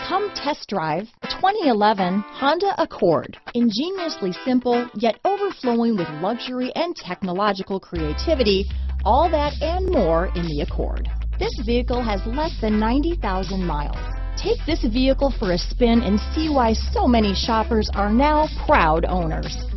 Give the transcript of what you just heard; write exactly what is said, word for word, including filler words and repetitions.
Come test drive twenty eleven Honda Accord. Ingeniously simple, yet overflowing with luxury and technological creativity. All that and more in the Accord. This vehicle has less than ninety thousand miles. Take this vehicle for a spin and see why so many shoppers are now proud owners.